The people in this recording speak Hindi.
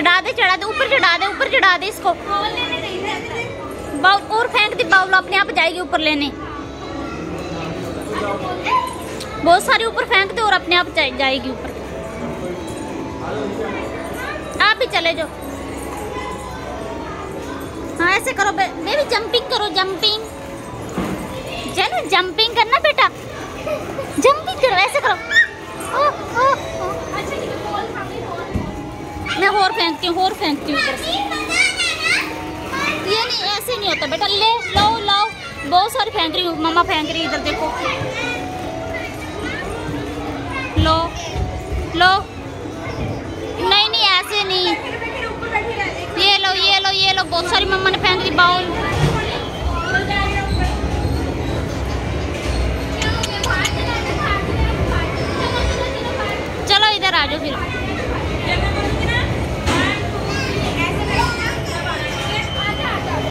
चढ़ा दे, ऊपर चढ़ा दे, ऊपर चढ़ा दे इसको। बाउल और फेंक दे, बाउल अपने आप जाएगी ऊपर लेने। बहुत सारी ऊपर फेंक दे और अपने आप जाएगी ऊपर। आप भी चले जाओ। हाँ ऐसे करो बेबी, जंपिंग करो, जंपिंग। चलो जंपिंग करना बेटा, जंपिंग करो, ऐसे करो। ओ, ओ, ओ। मैं और फेंकती हूँ, और फेंकती हूँ। ये नहीं, ऐसे नहीं होता बेटा। ले लो लो, बहुत सारी फेंक रही हूँ, मम्मा फेंक रही है, इधर देखो। लो लो, नहीं नहीं ऐसे नहीं। ये लो ये लो ये लो, बहुत सारी मम्मा ने फेंक दी बाउल। चलो इधर आ जाओ फिर।